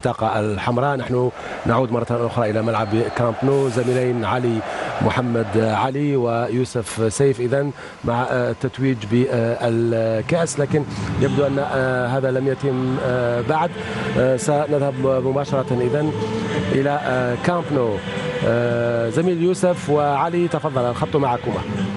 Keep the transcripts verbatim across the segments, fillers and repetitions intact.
البطاقة الحمراء. نحن نعود مرة أخرى إلى ملعب كامب نو، زميلين علي محمد علي ويوسف سيف إذن مع التتويج بالكأس، لكن يبدو أن هذا لم يتم بعد. سنذهب مباشرة إذن إلى كامب نو. زميل يوسف وعلي تفضل، الخط معكما.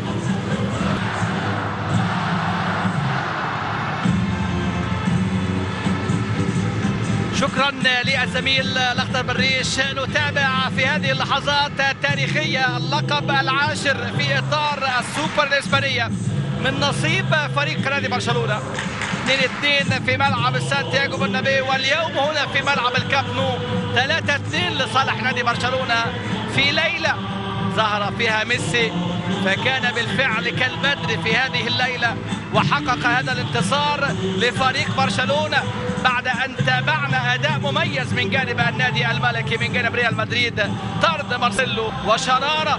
شكرا للزميل الاخضر بالريش. نتابع في هذه اللحظات التاريخيه اللقب العاشر في اطار السوبر الاسبانيه من نصيب فريق نادي برشلونه. اثنين اثنين في ملعب سانتياغو برنابيو، واليوم هنا في ملعب الكامب نو ثلاثة اثنين لصالح نادي برشلونه في ليله ظهر فيها ميسي، فكان بالفعل كالبدر في هذه الليله وحقق هذا الانتصار لفريق برشلونه بعد أن تابعنا أداء مميز من جانب النادي الملكي من جانب ريال مدريد، طرد مارسيلو وشرارة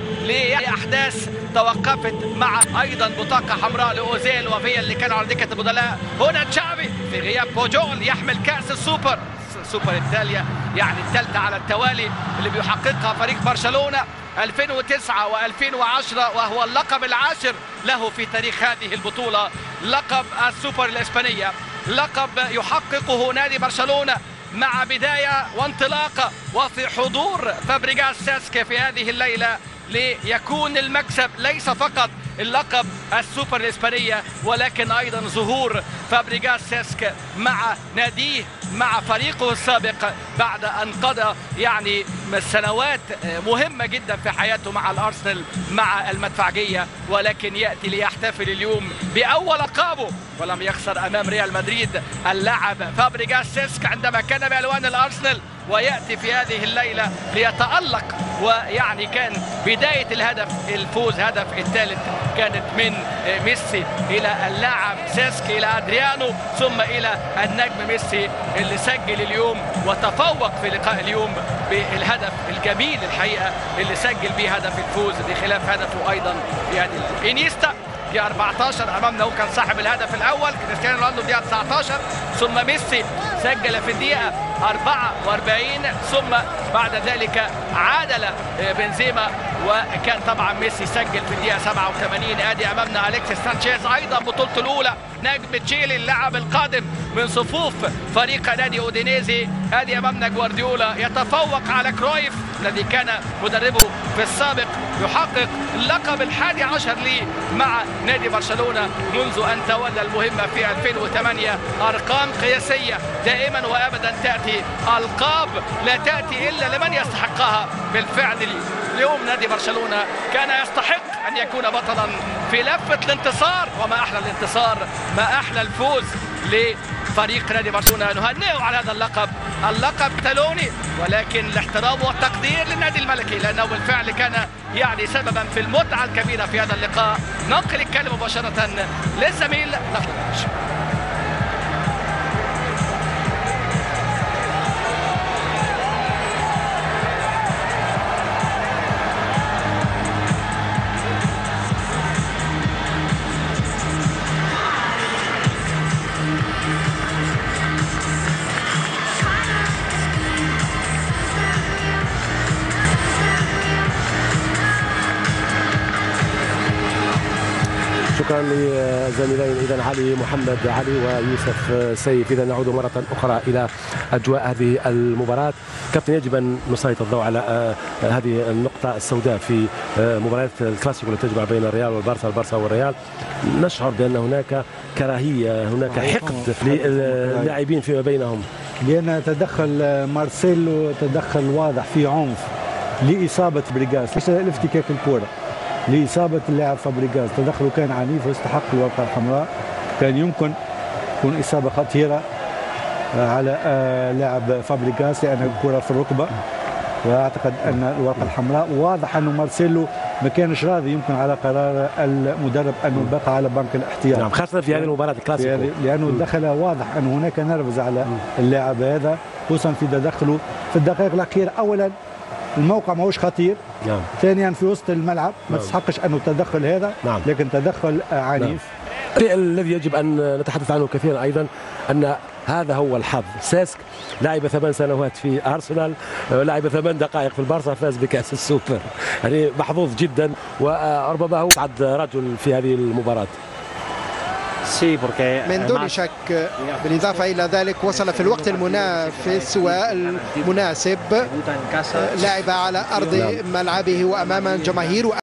لأحداث توقفت مع أيضا بطاقة حمراء لأوزيل وفيا اللي كانوا على دكة البدلاء. هنا تشافي في غياب بوجول يحمل كأس السوبر سوبر إيطاليا، يعني الثالثة على التوالي اللي بيحققها فريق برشلونة ألفين وتسعة وألفين وعشرة، وهو اللقب العاشر له في تاريخ هذه البطولة، لقب السوبر الإسبانية، لقب يحققه نادي برشلونة مع بداية وانطلاقة وفي حضور فابريغاس ساسكي في هذه الليلة، ليكون المكسب ليس فقط اللقب السوبر الإسبانية ولكن أيضا ظهور فابريغاس ساسكي مع ناديه مع فريقه السابق بعد أن قضى يعني سنوات مهمة جدا في حياته مع الأرسنال مع المدفعجية، ولكن يأتي ليحتفل اليوم بأول ألقابه ولم يخسر أمام ريال مدريد. اللاعب فابريغاس ساسكي عندما كان بألوان الأرسنال ويأتي في هذه الليلة ليتألق، ويعني كان بداية الهدف الفوز هدف الثالث كانت من ميسي إلى اللاعب ساسكي إلى أدريانو ثم إلى النجم ميسي اللي سجل اليوم وتفوق في لقاء اليوم بالهدف الجميل الحقيقة اللي سجل به هدف الفوز بخلاف هدفه أيضا في هذه إنيستا في أربعة عشر أمامنا، هو كان صاحب الهدف الأول كريستيانو رونالدو في الدقيقة تسعة عشر، ثم ميسي سجل في الدقيقة أربعة وأربعين، ثم بعد ذلك عادل بنزيما وكان طبعا ميسي سجل في الدقيقة سبعة وثمانين. ادي امامنا اليكسيس سانشيز ايضا بطولته الاولى نجم تشيلي اللاعب القادم من صفوف فريق نادي اودينيزي. ادي امامنا جوارديولا يتفوق على كرويف الذي كان مدربه في السابق، يحقق اللقب الحادي عشر ليه مع نادي برشلونة منذ ان تولى المهمة في ألفين وثمانية. ارقام قياسية دائما وابدا تأتي، القاب لا تأتي الا لمن يستحقها. بالفعل اليوم نادي برشلونة كان يستحق ان يكون بطلا في لفة الانتصار، وما احلى الانتصار ما احلى الفوز لفريق نادي برشلونة. نهنئه على هذا اللقب، اللقب كتالوني، ولكن الاحترام والتقدير للنادي الملكي لانه بالفعل كان يعني سببا في المتعة الكبيرة في هذا اللقاء. ننقل الكلمة مباشرة للزميل نخلص. شكرا لزميلين اذا علي محمد علي ويوسف سيف. اذا نعود مره اخرى الى اجواء هذه المباراه. كابتن، يجب ان نسلط الضوء على هذه النقطه السوداء في مباراه الكلاسيكو التي تجمع بين الريال والبارسا البارسا والريال. نشعر بان هناك كراهيه، هناك حقد للاعبين فيما بينهم، لان تدخل مارسيلو تدخل واضح في عنف لاصابه بريغاس، ليس لافتكاك الكره، لإصابة اللاعب فابريغاس. تدخله كان عنيف ويستحق الورقة الحمراء، كان يمكن تكون إصابة خطيرة على لاعب فابريغاس لأن الكرة في الركبة، وأعتقد أن الورقة الحمراء واضح أنه مارسيلو ما كانش راضي يمكن على قرار المدرب أنه يبقى على بنك الاحتياط. نعم، خاصة في هذه المباراة الكلاسيكو، لأنه دخل واضح أن هناك نرفز على اللاعب هذا، خصوصا في تدخله في الدقائق الأخيرة. أولا الموقع ماهوش خطير، نعم. ثانيا في وسط الملعب ما نعم. تستحقش انه التدخل هذا، نعم. لكن تدخل عنيف. نعم. الذي يجب ان نتحدث عنه كثيرا ايضا ان هذا هو الحظ. ساسك لعب ثمان سنوات في أرسنال، لعب ثمان دقائق في البارسا، فاز بكأس السوبر، يعني محظوظ جدا، وربما هو أسعد رجل في هذه المباراة. من دون شك. بالإضافة إلى ذلك وصل في الوقت المنافس والمناسب، لعب على أرض ملعبه وأمام جماهير